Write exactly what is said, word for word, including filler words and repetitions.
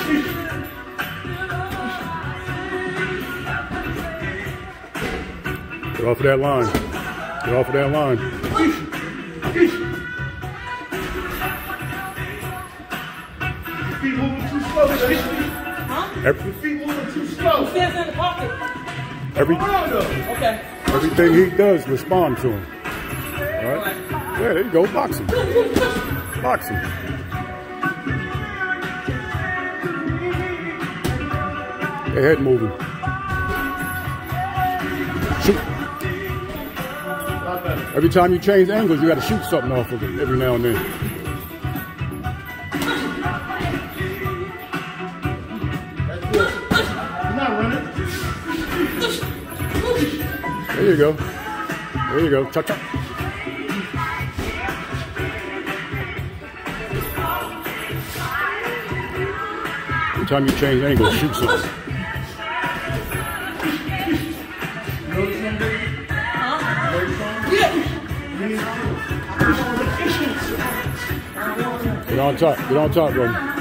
Get off of that line. Get off of that line. Feet moving too slow, baby. Huh? Every, Your feet moving too slow. Who stands in the pocket? every, Okay. everything he does, respond to him. All right? Yeah, there you go. Box him. Box him. Your head moving. Shoot. Every time you change angles, you got to shoot something off of it every now and then. That's good. You're not running. There you go. There you go. Chop, chop. Every time you change angles, shoot something. Get on top. Get on top, brother.